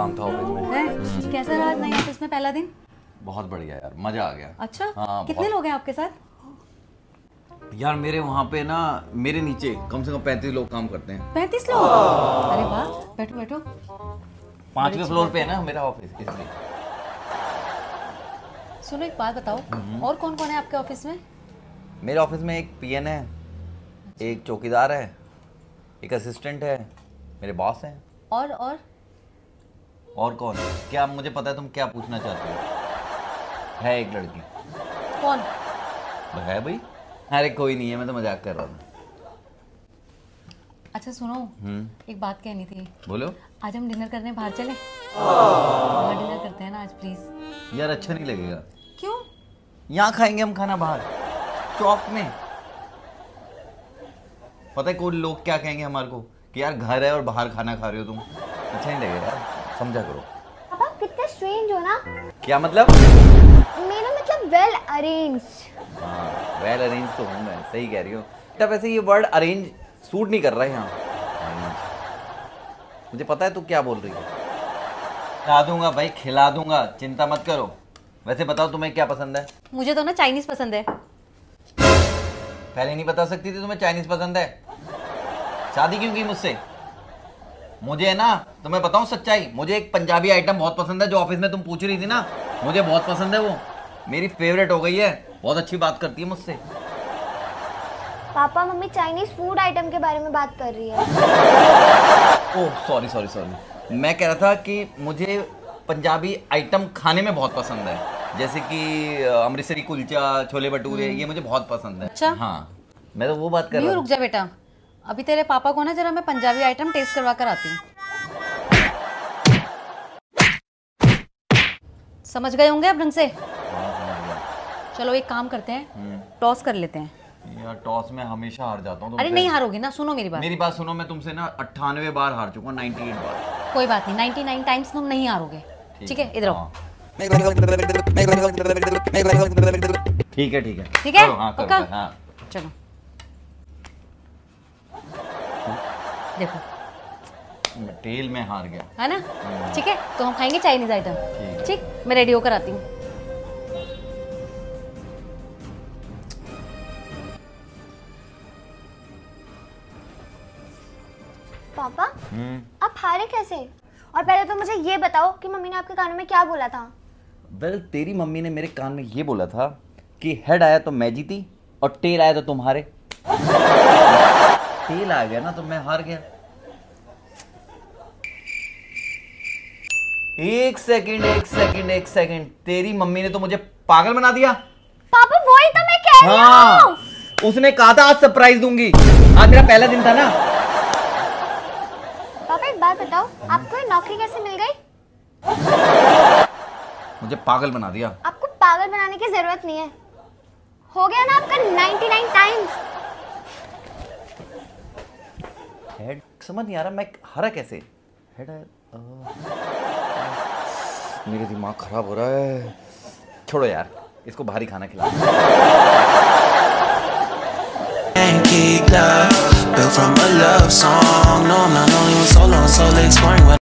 काम था ऑफिस में। है? कैसा रहा नए ऑफिस में पहला दिन? बहुत बढ़िया यार, मजा आ गया। अच्छा, हाँ, कितने लोग हैं आपके साथ? यार मेरे वहाँ पे ना, मेरे नीचे कम से कम 35 लोग काम करते हैं। 35 लोग? अरे वाह, बैठो बैठो। 5वें फ्लोर पे है ना मेरा ऑफिस, इसलिए। सुनो एक बात बताओ, और कौन कौन है आपके ऑफिस में? मेरे ऑफिस में एक पीएन है, एक चौकीदार है, एक असिस्टेंट है, मेरे बॉस हैं। और कौन? क्या मुझे पता है तुम क्या पूछना चाहते हो? है एक लड़की। कौन है भाई? अरे कोई नहीं है, मैं तो मजाक कर रहा था। अच्छा सुनो, एक बात कहनी थी। बोलो। आज हम डिनर करने बाहर चले? बाहर डिनर करते हैं ना आज, प्लीज। यार अच्छा नहीं लगेगा। क्यों? यहाँ खाएंगे हम खाना बाहर, चौक में। पता है कोई लोग क्या कहेंगे हमारे को कि यार घर है और बाहर खाना खा रहे हो तुम। अच्छा नहीं लगेगा यार, समझा करो। पापा कितने स्ट्रेंज हो ना। क्या मतलब? मेरा मतलब वेल अरेंज। हाँ, वेल अरेंज तो हूँ मैं, सही कह रही हो। तब वैसे ये वर्ड अरेंज सूट नहीं कर रहा है यहाँ। मुझे पता है तू क्या बोल रही है। खिला दूंगा भाई, खिला दूंगा, चिंता मत करो। वैसे बताओ तुम्हें क्या पसंद है? मुझे तो ना चाइनीज पसंद है। पहले नहीं बता सकती थी तुम्हें चाइनीज पसंद है? शादी क्यों की मुझसे? मुझे ना, तुम्हें बताऊं सच्चाई, मुझे एक पंजाबी आइटम बहुत पसंद है, जो ऑफिस में तुम पूछ रही थी ना, मुझे बहुत पसंद है। वो मेरी फेवरेट हो गई है, बहुत अच्छी बात करती है मुझसे। Papa mummy Chinese food item के बारे में बात कर रही है। ओह सॉरी सॉरी सॉरी, मैं कह रहा था कि मुझे पंजाबी आइटम खाने में बहुत पसंद है, जैसे कि अमृतसरी कुलचा, छोले भटूरे, ये मुझे बहुत पसंद है। अच्छा? हाँ, मैं तो वो बात कर रहा हूँ। रुक जा बेटा, अभी तेरे पापा को ना जरा मैं पंजाबी आइटम टेस्ट करवा कर आती हूँ। समझ गए होंगे अब ढंग से? चलो एक काम करते हैं, टॉस कर लेते हैं। यार टॉस में हमेशा हार जाता हूँ। अरे नहीं हारोगे ना, सुनो मेरी बात। मेरी बात सुनो, मैं तुमसे ना 98 बार हार चुका हूँ, 98 बार। कोई बात नहीं, 99 टाइम्स तुम नहीं हारोगे। ठीक है, इधर आओ। ठीक है ठीक है ठीक है, पक्का? हाँ चलो देखो, टेल में हार गया है ना? ठीक है, तो हम खाएंगे चाइनीज आइटम। ठीक, मैं रेडी होकर आती हूँ। पापा आप हारे कैसे? और पहले तो मुझे ये बताओ कि मम्मी ने आपके कानों में क्या बोला था? वेल, तेरी मम्मी ने मेरे कान में ये बोला था कि हेड आया तो मैं जीती और टेल आया तो तुम हारे। टेल आ गया ना तो मैं हार गया। एक सेकंड, तेरी मम्मी ने तो मुझे पागल बना दिया। पापा वही तो मैं कह रही हूँ। उसने कहा था आज सरप्राइज दूंगी, आज मेरा पहला दिन था ना। पापा एक बात बताओ, आपको ये नौकरी कैसे मिल गई? मुझे पागल बना दिया। आपको पागल बनाने की जरूरत नहीं है, हो गया ना आपका 99 टाइम्स। हेड समझ नहीं आ रहा, मैं हारा कैसे? हेड मेरा दिमाग खराब हो रहा है। छोड़ो यार, इसको भारी खाना खिला। Built from a love song. No, I'm not only with solo, so exploring what